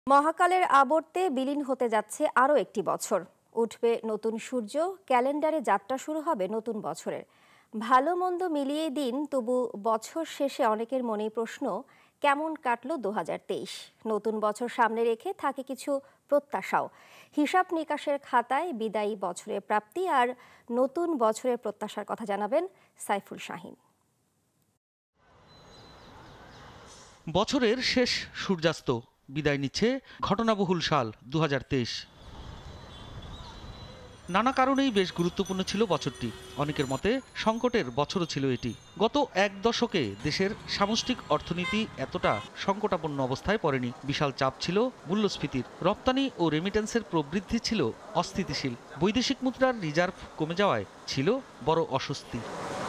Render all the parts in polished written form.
মহাকালের আবর্তে বিলীন হতে যাচ্ছে আরও একটি বছর। উঠবে নতুন সূর্য, ক্যালেন্ডারে যাত্রা শুরু হবে নতুন বছরের। ভালো মন্দ মিলিয়ে দিন, তবু বছর শেষে অনেকের মনেই প্রশ্ন, কেমন কাটলো 2023? নতুন বছর সামনে রেখে থাকে কিছু প্রত্যাশাও। হিসাব নিকাশের খাতায় বিদায়ী বছরের প্রাপ্তি আর নতুন বছরের প্রত্যাশার কথা জানাবেন সাইফুল শাহীন। বছরের শেষ সূর্যাস্ত, বিদায় নিচ্ছে ঘটনাবহুল সাল 2023। নানা কারণেই বেশ গুরুত্বপূর্ণ ছিল বছরটি। অনেকের মতে সংকটের বছরও ছিল এটি। গত এক দশকে দেশের সামষ্টিক অর্থনীতি এতটা সংকটাপন্ন অবস্থায় পড়েনি। বিশাল চাপ ছিল মূল্যস্ফীতির, রপ্তানি ও রেমিটেন্সের প্রবৃদ্ধি ছিল অস্থিতিশীল, বৈদেশিক মুদ্রার রিজার্ভ কমে যাওয়ায় ছিল বড় অস্বস্তি।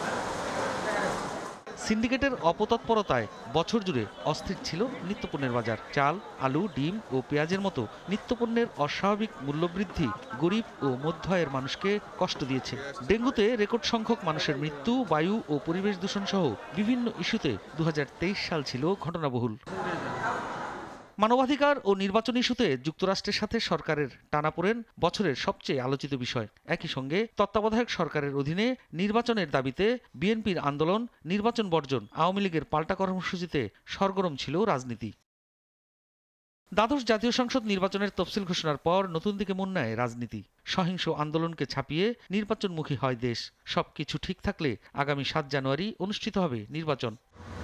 সিন্ডিকেটের অপতৎপরতায় বছর জুড়ে অস্থির ছিল নিত্যপণ্যের বাজার। চাল, আলু, ডিম ও পেঁয়াজের মতো নিত্যপণ্যের অস্বাভাবিক মূল্যবৃদ্ধি গরিব ও মধ্য আয়ের মানুষকে কষ্ট দিয়েছে। ডেঙ্গুতে রেকর্ড সংখ্যক মানুষের মৃত্যু, বায়ু ও পরিবেশ দূষণ সহ বিভিন্ন ইস্যুতে 2023 সাল ছিল ঘটনাবহুল। মানবাধিকার ও নির্বাচন ইস্যুতে যুক্তরাষ্ট্রের সাথে সরকারের টানাপোড়েন বছরের সবচেয়ে আলোচিত বিষয়। একই সঙ্গে তত্ত্বাবধায়ক সরকারের অধীনে নির্বাচনের দাবিতে বিএনপির আন্দোলন, নির্বাচন বর্জন, আওয়ামী লীগের পাল্টা কর্মসূচিতে সরগরম ছিল রাজনীতি। দ্বাদশ জাতীয় সংসদ নির্বাচনের তফসিল ঘোষণার পর নতুন দিকে মন নেয় রাজনীতি। সহিংস আন্দোলনকে ছাপিয়ে নির্বাচনমুখী হয় দেশ। সবকিছু ঠিক থাকলে আগামী 7 জানুয়ারি অনুষ্ঠিত হবে নির্বাচন।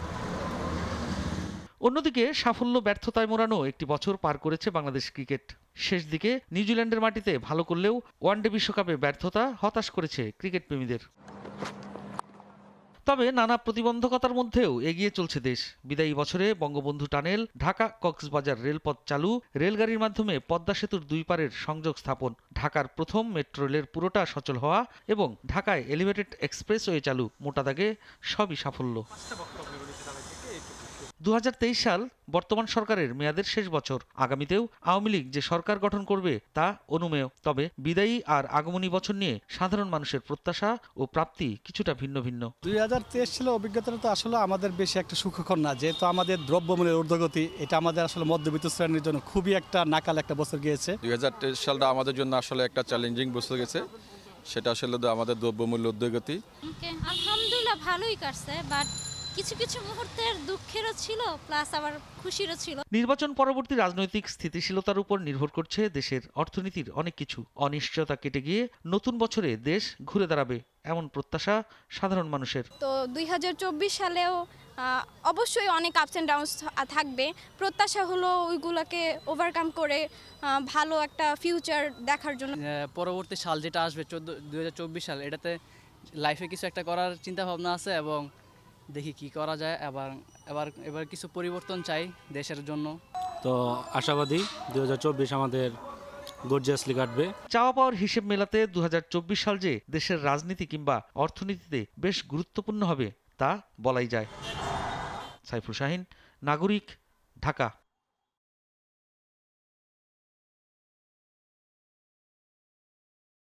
অন্যদিকে সাফল্য ব্যর্থতায় মোড়ানো একটি বছর পার করেছে বাংলাদেশ ক্রিকেট। শেষ দিকে নিউজিল্যান্ডের মাটিতে ভালো করলেও ওয়ানডে বিশ্বকাপে ব্যর্থতা হতাশ করেছে ক্রিকেট প্রেমীদের। তবে নানা প্রতিবন্ধকতার মধ্যেও এগিয়ে চলছে দেশ। বিদায়ী বছরে বঙ্গবন্ধু টানেল, ঢাকা কক্সবাজার রেলপথ চালু, রেলগাড়ির মাধ্যমে পদ্মা সেতুর দুই পারের সংযোগ স্থাপন, ঢাকার প্রথম মেট্রো রেলের পুরোটা সচল হওয়া এবং ঢাকায় এলিভেটেড এক্সপ্রেসওয়ে চালু, মোটা দাগে সবই সাফল্য। 2023 সাল বর্তমান সরকারের মেয়াদের শেষ বছর। আগামীতেও আওয়ামী লীগ যে সরকার গঠন করবে তা অনুমেয়। তবে বিদায়ী আর আগমনী বছর নিয়ে সাধারণ মানুষের প্রত্যাশা ও প্রাপ্তি কিছুটা ভিন্ন ভিন্ন। 2023 সালের অভিজ্ঞতাটা তো আসলে আমাদের বেশি একটা সুখকর না, যেহেতু আমাদের দ্রব্যমূল্যের ঊর্ধ্বগতি, এটা আমাদের আসলে মধ্যবিত্ত শ্রেণীর জন্য খুবই একটা নাকাল একটা বছর গিয়েছে। 2023 সালটা আমাদের জন্য আসলে একটা চ্যালেঞ্জিং বছর গেছে। সেটা আসলে আমাদের দ্রব্যমূল্য ঊর্ধ্বগতি। আলহামদুলিল্লাহ ভালোই কাটছে, বাট কিছু কিছু মুহূর্তের দুঃখেরও ছিল, প্লাস আবার খুশিরও ছিল। নির্বাচন পরবর্তী রাজনৈতিক স্থিতিশীলতার উপর নির্ভর করছে দেশের অর্থনীতির অনেক কিছু। অনিশ্চয়তা কেটে গিয়ে নতুন বছরে দেশ ঘুরে দাঁড়াবে, এমন প্রত্যাশা সাধারণ মানুষের। তো 2024 সালেও অবশ্যই অনেক আপস অ্যান্ড ডাউনস থাকবে। প্রত্যাশা হলো ওইগুলোকে ওভারকাম করে ভালো একটা ফিউচার দেখার জন্য। পরবর্তী সাল যেটা আসবে 2024 সাল, এটাতে লাইফে কিছু একটা করার চিন্তা ভাবনা আছে এবং দেখি কি করা যায়। এবার কিছু পরিবর্তন চাই দেশের জন্য। তো আশাবাদী 2024 আমাদের গর্জিয়াসলি কাটবে। চাওয়া পাওয়ার হিসেব মেলাতে 2024 সাল যে দেশের রাজনীতি কিংবা অর্থনীতিতে বেশ গুরুত্বপূর্ণ হবে তা বলাই যায়। সাইফুল শাহীন, নাগরিক, ঢাকা।